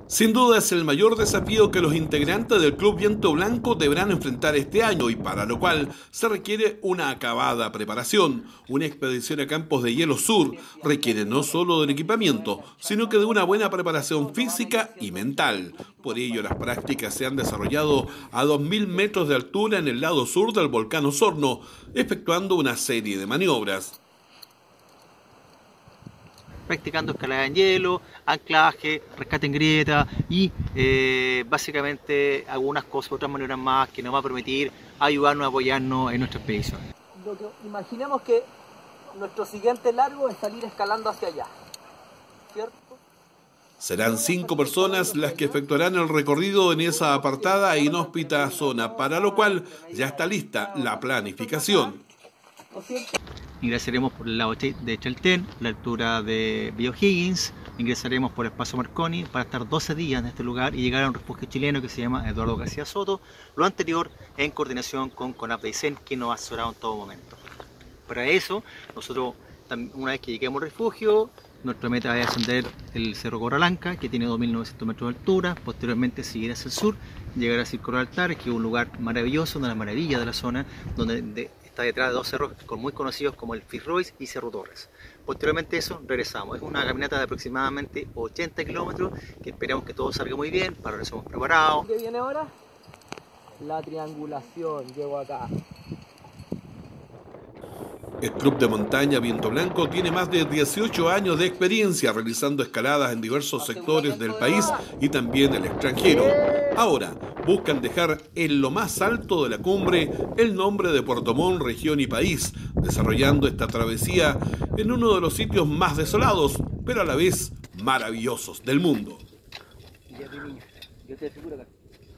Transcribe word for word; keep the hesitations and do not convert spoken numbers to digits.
Sin duda es el mayor desafío que los integrantes del Club Viento Blanco deberán enfrentar este año y para lo cual se requiere una acabada preparación. Una expedición a Campos de Hielo Sur requiere no solo del equipamiento, sino que de una buena preparación física y mental. Por ello, las prácticas se han desarrollado a dos mil metros de altura en el lado sur del volcán Osorno, efectuando una serie de maniobras. Practicando escalada en hielo, anclaje, rescate en grieta y eh, básicamente algunas cosas, otras maneras más que nos va a permitir ayudarnos a apoyarnos en nuestra expedición. Lo que imaginemos que nuestro siguiente largo es salir escalando hacia allá, ¿cierto? Serán cinco personas las que efectuarán el recorrido en esa apartada e inhóspita zona, para lo cual ya está lista la planificación. Ingresaremos por el lado de Chaltén, la altura de Villa O'Higgins, ingresaremos por el Paso Marconi para estar doce días en este lugar y llegar a un refugio chileno que se llama Eduardo García Soto, lo anterior en coordinación con CONAF de Aysén, que nos ha asesorado en todo momento. Para eso, nosotros, una vez que lleguemos al refugio, nuestra meta es ascender el Cerro Corralanca, que tiene dos mil novecientos metros de altura, posteriormente seguir hacia el sur, llegar a Círculo de Altares, que es un lugar maravilloso, una de las maravillas de la zona, donde de, está detrás de dos cerros muy conocidos como el Fitzroy y Cerro Torres. Posteriormente a eso, regresamos. Es una caminata de aproximadamente ochenta kilómetros, que esperamos que todo salga muy bien, para lo que estamos preparados. ¿Qué viene ahora? La triangulación, llego acá. El Club de Montaña Viento Blanco tiene más de dieciocho años de experiencia realizando escaladas en diversos sectores del país y también el extranjero. Ahora buscan dejar en lo más alto de la cumbre el nombre de Puerto Montt, región y país, desarrollando esta travesía en uno de los sitios más desolados, pero a la vez maravillosos del mundo. Yo te aseguro que